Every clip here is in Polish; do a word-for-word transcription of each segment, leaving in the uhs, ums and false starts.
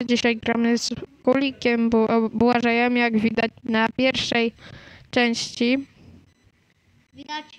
Dzisiaj gramy z Kulikiem, bo Błażejem, jak widać na pierwszej części. Widać?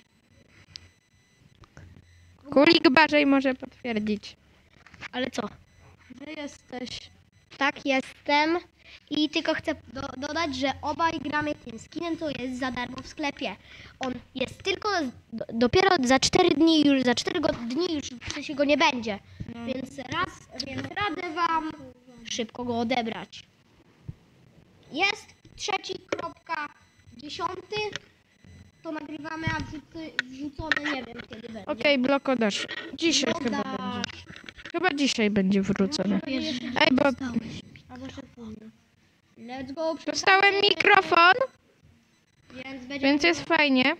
Kulik Błażej może potwierdzić. Ale co? Że jesteś. Tak, jestem. I tylko chcę do, dodać, że obaj gramy tym skinem, co jest za darmo w sklepie. On jest tylko do, dopiero za cztery dni, już za cztery go, dni już w sensie go nie będzie. No. Więc raz, więc radę wam szybko go odebrać. Jest trzeci kropka dziesiąty. To nagrywamy, a wrzucy, wrzucone nie wiem kiedy będzie. Okej, okay, blokodasz. Dzisiaj No chyba dasz. będzie. Chyba dzisiaj będzie wrócony. Ej, bo Albo się później. Let's go. dostałem mikrofon, Więc będzie. więc jest fajnie.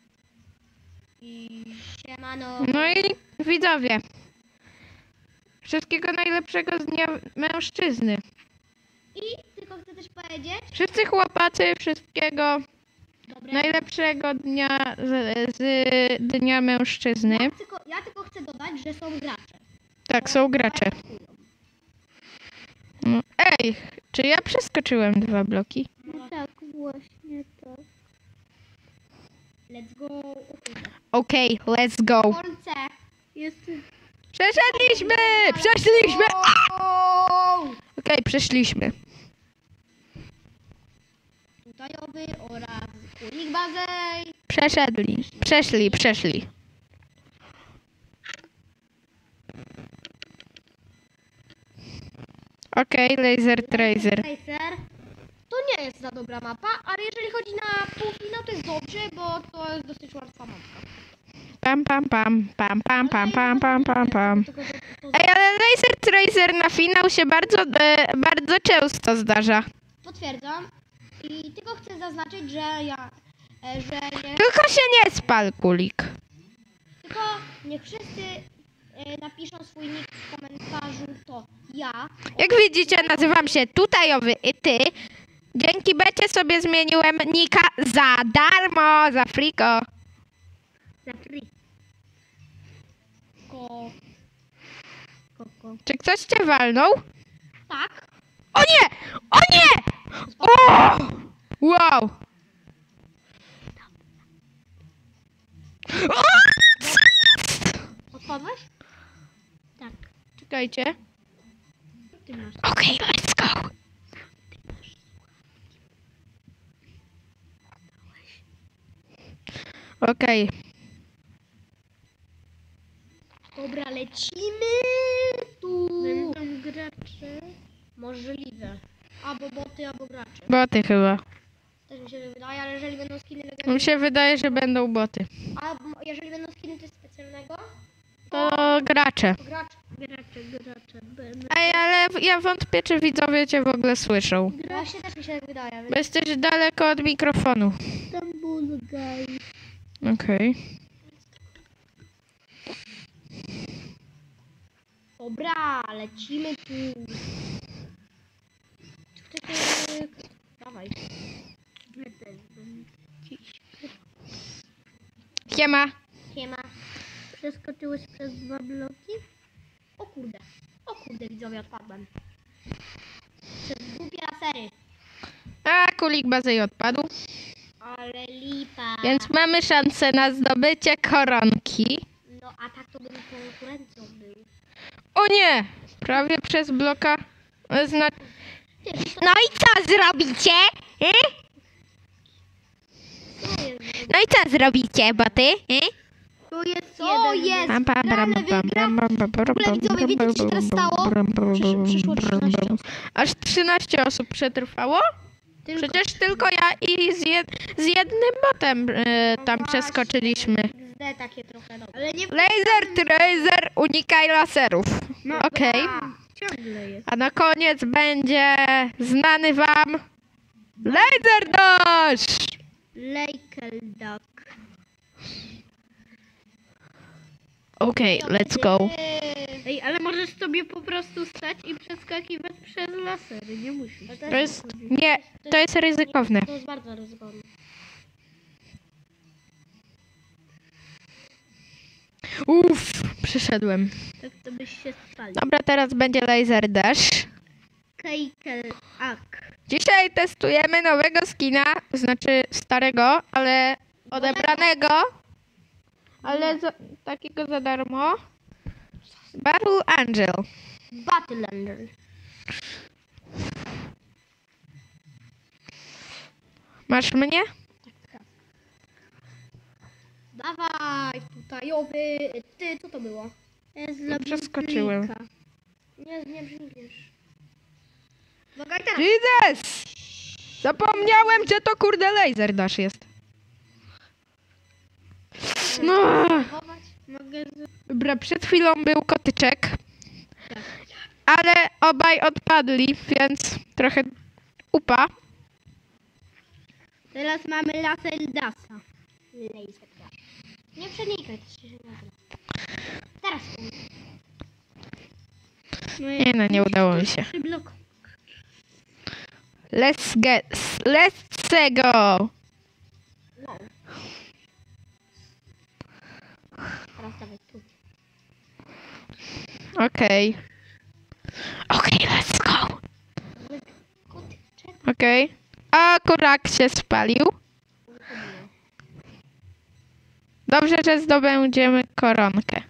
I siemano. No i widzowie. Wszystkiego najlepszego z Dnia Mężczyzny. I tylko chcę też powiedzieć. Wszyscy chłopacy, wszystkiego Dobre. najlepszego dnia z, z Dnia Mężczyzny. Ja tylko, ja tylko chcę dodać, że są gracze. Tak, są gracze. No, ej, czy ja przeskoczyłem dwa bloki? No tak, właśnie tak. Let's go. Okej, okay, let's go. Kolce. Jest. Przeszedliśmy! Przeszliśmy! Okej, okay, przeszliśmy. Tutajowy oraz Kulik Błażej. Przeszedli. Przeszli, przeszli. Okej, okay, laser tracer. Tracer. To nie jest za dobra mapa, ale jeżeli chodzi na półfinał, to jest dobrze, bo to jest dosyć łatwa mapka. Pam, pam, pam, pam, pam, pam, pam, pam, pam, pam. Tylko to- to- Ej, ale laser tracer na finał się bardzo, e, bardzo często zdarza. Potwierdzam. I tylko chcę zaznaczyć, że ja, e, że nie, Tylko się nie spal, Kulik. tylko niech wszyscy e, napiszą swój nick w komentarzu, to ja. Jak widzicie, nazywam się Tutajowy i ty. Dzięki becie sobie zmieniłem nika za darmo, za friko. Za free. Ko... Koko. Czy ktoś cię walnął? Tak. O nie! O nie! O! Wow! O! Odpadłeś? Tak. Czekajcie. Ty masz. Okej, okay, let's go. Okej. Okay. Dobra, lecimy tu. Będą gracze. Możliwe. Albo boty, albo gracze. Boty chyba. Też mi się wydaje, ale jeżeli będą skiny legalne... Mi się wydaje, że będą boty. A jeżeli będą skiny coś specjalnego, To gracze. to gracz... Gracze, gracze. Będą. Ej, ale ja wątpię, czy widzowie cię w ogóle słyszą. Właśnie też mi się tak wydaje. Bo jesteś daleko od mikrofonu. Istanbul, guys. Okej. Okay. Dobra, lecimy tu. Czy ktoś nie... Dawaj. Siema. Siema. Przeskoczyłeś przez dwa bloki? O kurde. O kurde, widzowie, odpadłem. Przez głupie lasery. A, Kulik Błażej odpadł. Ale lipa. Więc mamy szansę na zdobycie koronki. No, a tak to bym konkurencją był. O nie! Prawie przez bloka. Zna... No i co zrobicie? E? Co jest? No i co zrobicie, boty? E? Tu jest Co jeden. jest? Pam, pam, Grane pam, pam, wygra. pam, pam, pam, pam, W ogóle widzowie, wiecie, co się teraz stało? Przysz- przyszło trzynaście osób. Aż trzynaście osób przetrwało? Tylko... Przecież tylko ja i z, jed... z jednym botem e, tam No przeskoczyliśmy. X D takie trochę dobre. Ale nie Laser tracer, unikaj laserów. No, Okej. ciągle jest. A na koniec będzie znany wam Laser Dash! Lakel duck. Okej, okay, let's go. Ej, ale możesz sobie po prostu stać i przeskakiwać przez lasery, nie musisz. To jest, nie, to jest ryzykowne. To jest bardzo ryzykowne. Uff, przyszedłem. Tak to byś się spalił. Dobra, teraz będzie laser dash. Kejkelak. Dzisiaj testujemy nowego skina, znaczy starego, ale odebranego, ale za, takiego za darmo. Battle Angel. Battlander. Masz mnie? Dawaj tutajowy. Ty, co to było? Jest No, przeskoczyłem. labirintka. Nie, nie brzmiesz. Uwaga, i teraz. Jesus! Zapomniałem, że to kurde laser dash jest. No. Chować. Mogę z... Dobra, przed chwilą był kotyczek, ale obaj odpadli, więc trochę upa. Teraz mamy Laseldasa. Laser dash. Nie przenikaj, to się nie nazywa. Teraz. Nie no, nie udało mi się. Trzy blok. Let's get, let's go! Wow. Teraz dawaj tu. Okej. Okej, let's go! Kotyczek. Okej. A kurak się spalił. Dobrze, że zdobędziemy koronkę.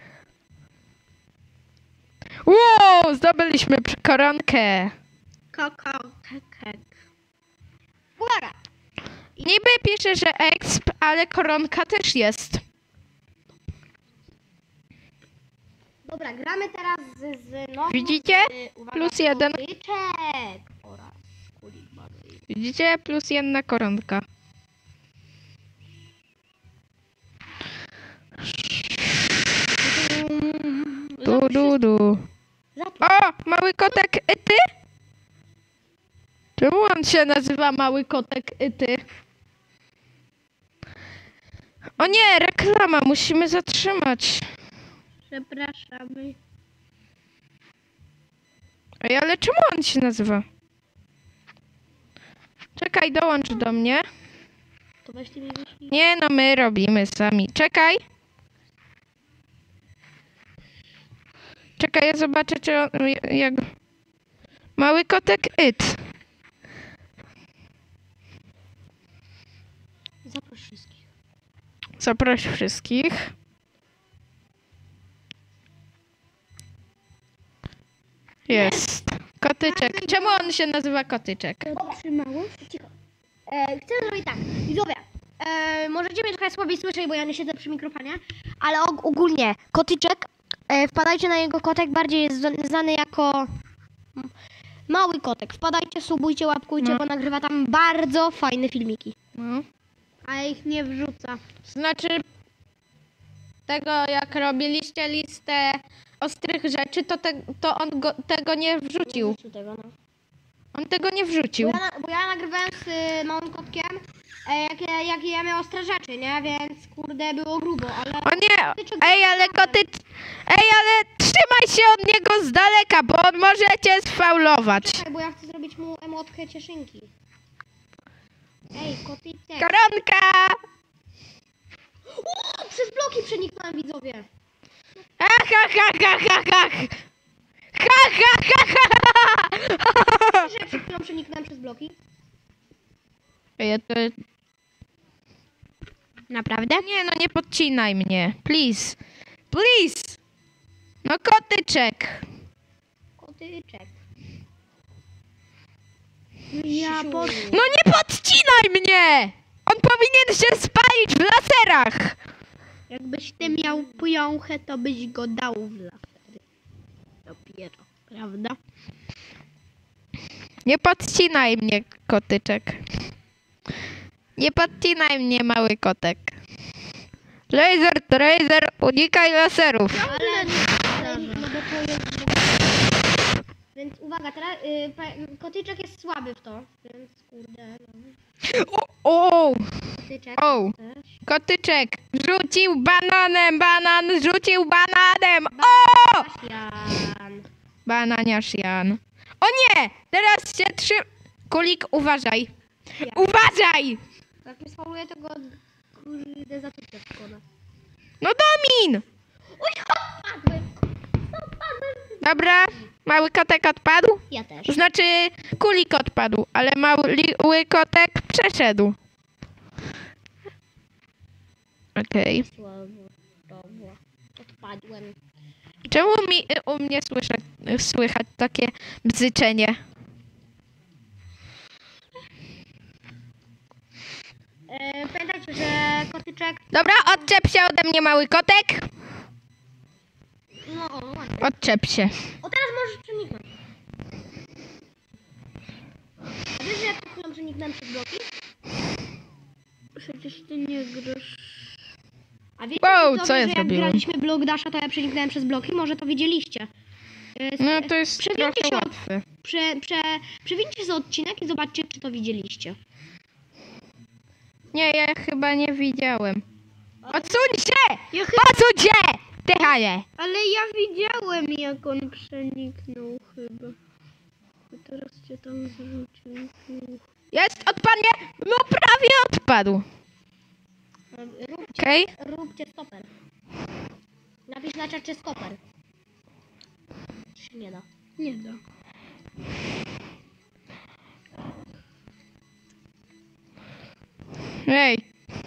Wow, zdobyliśmy przy- koronkę. Kakao, kekek. Uwaga! Niby pisze, że exp, ale koronka też jest. Dobra, gramy teraz z, z nową... Widzicie? Z, uwaga, Plus jeden. Kotyczek. Oraz kulik baby. Widzicie? Plus jedna koronka. Du, du, du. Zapisz. O! Mały kotek Yty? Czemu on się nazywa Mały kotek Yty? O nie! Reklama! Musimy zatrzymać. Przepraszamy. Ej, ale czemu on się nazywa? Czekaj, dołącz do mnie. To weź ty mi wyślij. Nie no, my robimy sami. Czekaj. Czekaj, ja zobaczę, czy on... Jak... Mały kotek It. Zaproś wszystkich. Zaproś wszystkich. Jest. Kotyczek. Czemu on się nazywa kotyczek? Trzymało? Cicho. E, chcę zrobić tak. Widzowie, e, możecie mnie trochę słabiej słyszeć, bo ja nie siedzę przy mikrofonie, ale og- ogólnie kotyczek, e, wpadajcie na jego kotek, bardziej jest zna- znany jako m- mały kotek. Wpadajcie, subujcie, łapkujcie, No. bo nagrywa tam bardzo fajne filmiki. No. A ich nie wrzuca. Znaczy tego, jak robiliście listę ostrych rzeczy, to, te, to on go, tego nie wrzucił. Tego, no. On tego nie Bo wrzucił. ja, na- bo ja nagrywałem z y, małym kotkiem, e, jakie, jakie ja miałem ostre rzeczy, nie? Więc kurde było grubo, ale... O nie! Ej, ale koty... Ej, ale trzymaj się od niego z daleka, bo on może cię sfaulować. Czekaj, bo ja chcę zrobić mu emotkę cieszynki. Ej, kotyczek. Koronka! O, przez bloki przeniknąłem, widzowie. Ha, ha, ha, ha, ha, ha. Ha, ha, ha, ha. Że przed chwilą przeniknąłem przez bloki. Ej, to... Naprawdę? Nie, no nie podcinaj mnie. Please. Please. No kotyczek. Kotyczek. Ja Siu. po... No nie podcinaj mnie! On powinien się spalić w laserach. Jakbyś ty miał pjąchę, to byś go dał w lasery. Dopiero, prawda? Nie podcinaj mnie, kotyczek. Nie podcinaj mnie, mały kotek. Laser to laser, unikaj laserów. Ale, ale no bo to jest... Więc uwaga, teraz y, pa- kotyczek jest słaby w to, więc kurde, no. O, o, Kotyczek o, też. kotyczek rzucił bananem, banan rzucił bananem. O! Jan. Bananiarz Jan. O nie! Teraz się trzy... Kulik, uważaj. Ja. Uważaj! Jak mnie sfałuje, to go kurde zatyczę w szkodę. No Domin! Uj, odpadłem! Odpadłem! Dobra, Mały kotek odpadł? Ja też. Znaczy kulik odpadł, ale mały kotek przeszedł. Okej. Słabo, dobra. Odpadłem. Czemu mi u mnie słyszać, słychać takie bzyczenie? E, pamiętajcie, że kotyczek... Dobra, odczep się ode mnie, mały kotek. No, o, ładnie. Odczep się. O, teraz możesz przeniknąć. A wiesz, że ja przed chwilą przeniknąłem przez bloki? Przecież ty nie grasz. A wiecie, Wow, widzowie, co ja że jak zrobiłem? graliśmy Block Dasha, to ja przeniknąłem przez bloki? Może to widzieliście. E, No to jest Przewincie trochę się od- łatwe. Prze, prze, przewincie sobie odcinek i zobaczcie, czy to widzieliście. Nie, ja chyba nie widziałem. Odsuń się! Ja chyba... Odsuń się! Tychanie! Ale ja widziałem, jak on przeniknął chyba. A teraz cię tam zrzucił. Jest, odpadnie! No prawie odpadł. E, Róbcie, Okej? róbcie stoper. Napisz na czacie stoper. Czy się nie da? Nie da. Ej.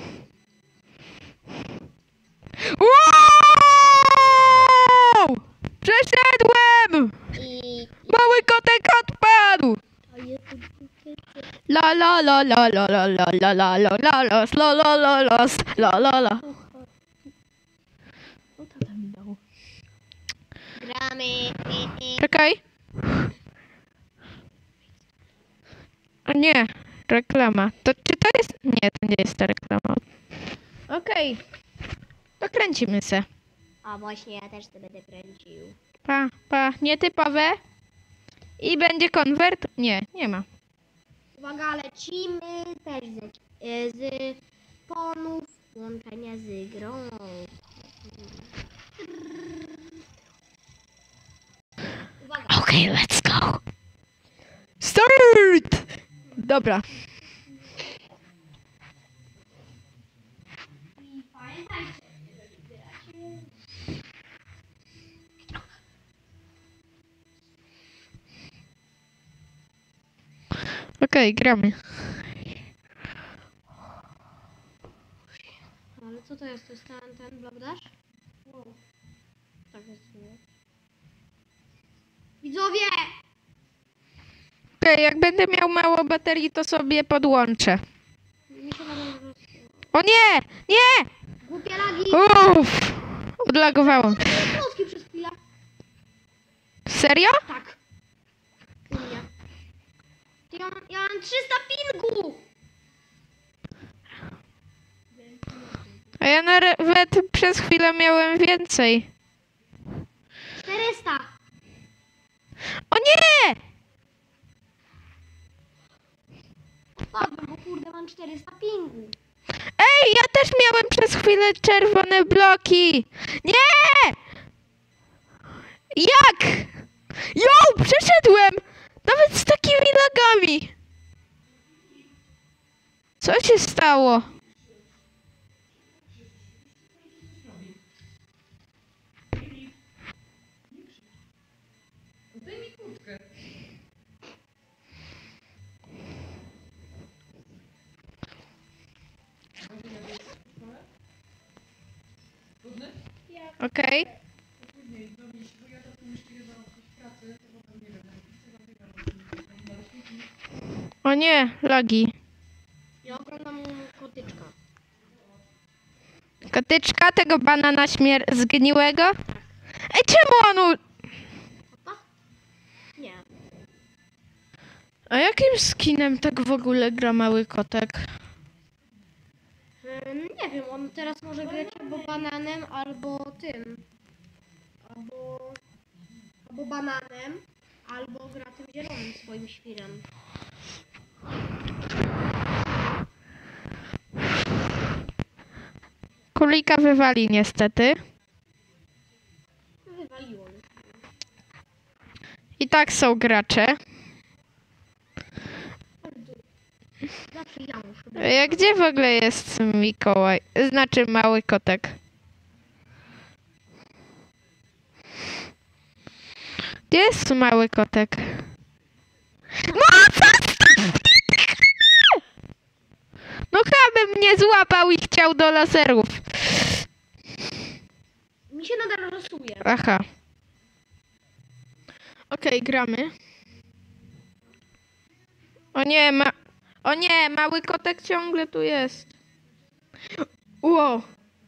Wow! Przeszedłem! I... Mały kotek odpadł! A jest... La la la la la la la la la la la los, la la la los, la la la. Co to tam dało? Gramy. Czekaj. O nie, reklama. To czy to jest... Nie, to nie jest ta reklama. Okej. To kręcimy se. A właśnie, ja też to będę kręcił. Pa, pa, nietypowe. I będzie konwert? Nie, nie ma. Uwaga, lecimy też z, e, z ponów łączenia z grą. Uwaga. Okej, let's go. Start! Dobra. Okej, gramy. Ale co to jest? To jest ten, ten Block Dash? Tak jest. Nie? Widzowie! Okej, jak będę miał mało baterii, to sobie podłączę. Mi się nawet roz... O nie! Nie! Głupie lagi! Uff! Odlagowało. Polski przez chwilę. Serio? Tak. U mnie. Ty, Ja, mam- ja mam trzysta pingu! A ja nawet przez chwilę miałem więcej. czterysta! O nie! Odpadłem, bo kurde mam czterysta pingu. Ej, ja też miałem przez chwilę czerwone bloki. Nie! Jak? Jo, przeszedłem! Nawet z takimi lagami. Co się stało? Okej. O nie, lagi. Ja oglądam kotyczka. Kotyczka tego banana śmier- zgniłego? Ej, czemu on... U- Opa? Nie. A jakim skinem tak w ogóle gra mały kotek? Ym, nie wiem, on teraz może grać albo bananem, albo tym. Albo... Albo bananem, albo gra tym zielonym swoim świrem. Królika wywali niestety. Wywaliło mnie. I tak są gracze. Zawsze ja muszę być. E, Gdzie w ogóle jest Mikołaj? Znaczy mały kotek. Gdzie jest mały kotek? No co? No chyba mnie złapał i chciał do laserów. Mi się nadal rysuje. Aha. Okej, gramy. O nie, ma... O nie, mały kotek ciągle tu jest. Ło.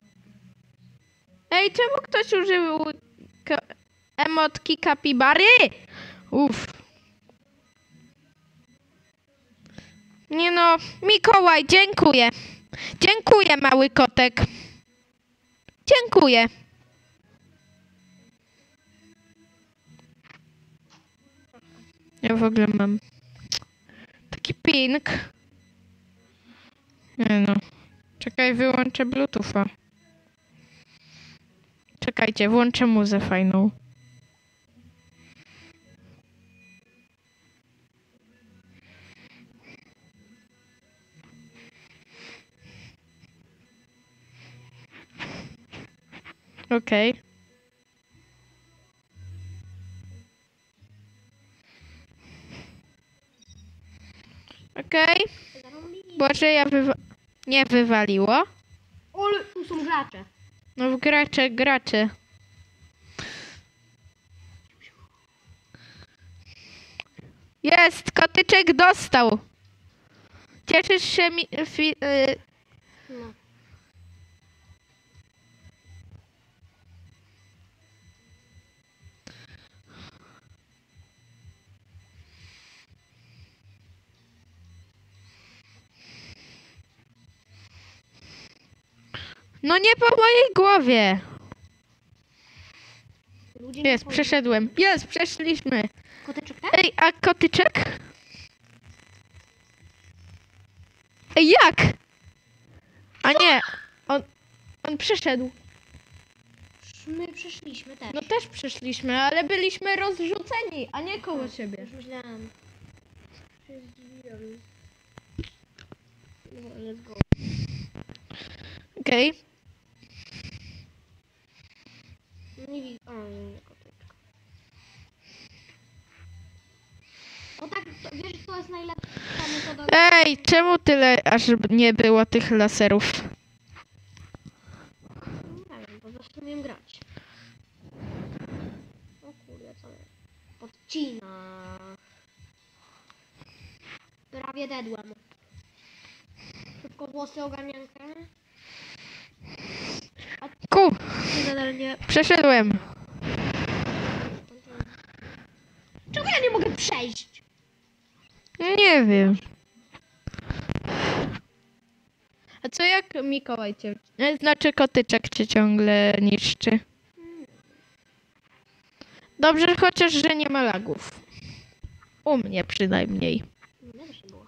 Ej, czemu ktoś użył ka emotki kapibary? Uff. Nie no, Mikołaj, dziękuję. Dziękuję, mały kotek. Dziękuję. Ja w ogóle mam taki ping. Nie no. Czekaj, wyłączę Bluetootha. Czekajcie, włączę muzę fajną. Okej. Okay. Okej. Okay. Boże, ja wywa... Nie wywaliło. Ole, tu są gracze. No w gracze, gracze. Jest, kotyczek dostał. Cieszysz się mi... Fi, y... No. No nie po mojej głowie. Ludzie Jest, nie przeszedłem. Jest, przeszliśmy. Koteczek, tak? Ej, a kotyczek? Ej, jak? A nie, on, on przeszedł. My przeszliśmy też. No też przeszliśmy, ale byliśmy rozrzuceni, a nie koło siebie. Już myślałem. Się zdziwiłem. No, let's go. Okej. Nie widzę. O, nie, nie, koteczka. O tak, to, wiesz co jest najlepsza metoda? Ej, czemu tyle aż nie było tych laserów? Nie wiem, po prostu umiem grać. O kurde, co jest? Podcina. Prawie dedłem. Szybko włosy ogarniankę. Ku, Ty nadal nie... przeszedłem. Czemu ja nie mogę przejść? Nie wiem. A co jak Mikołaj cię... e, Znaczy kotyczek cię ciągle niszczy. Dobrze chociaż, że nie ma lagów. U mnie przynajmniej. Nie wiem, się było.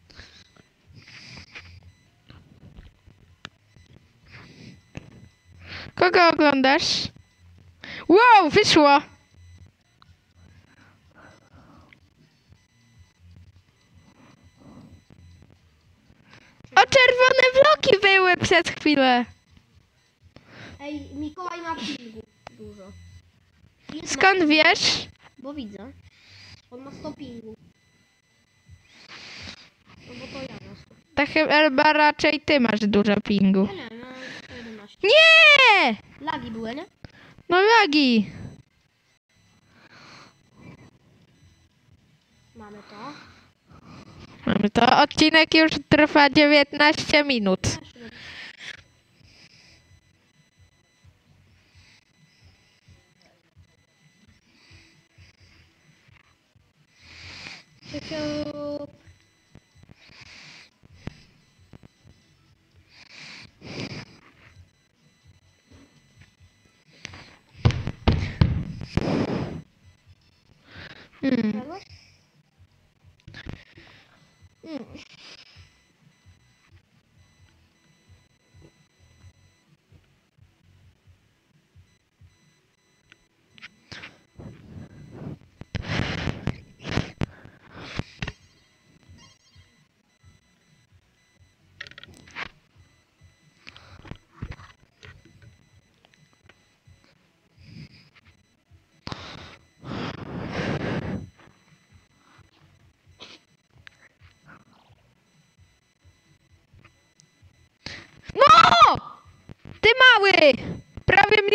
Kogo oglądasz? Wow, wyszło! O, czerwone bloki były przez chwilę. Ej, Mikołaj ma pingu dużo. Jest Skąd na- wiesz? Bo widzę. On ma sto pingu. No bo to ja na sto. Tak chyba raczej ty masz dużo pingu. Nie, nie, na sto jedenaście. Nie! Lagi były, nie? No lagi. Mamy to. Mamy to. Odcinek już trwa dziewiętnaście minut. Też nie- Siup, siup. Hmm. Jadłeś? Hmm.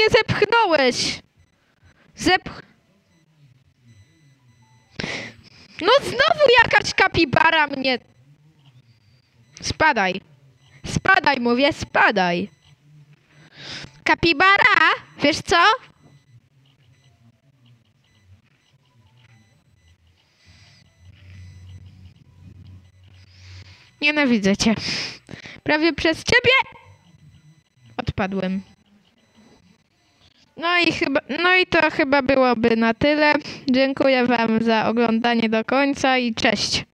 mnie zepchnąłeś? Zepch... No znowu jakaś kapibara mnie... Spadaj. Spadaj, mówię, spadaj. Kapibara, wiesz co? Nienawidzę cię. Prawie przez ciebie odpadłem. No i chyba, no i to chyba byłoby na tyle. Dziękuję wam za oglądanie do końca i cześć.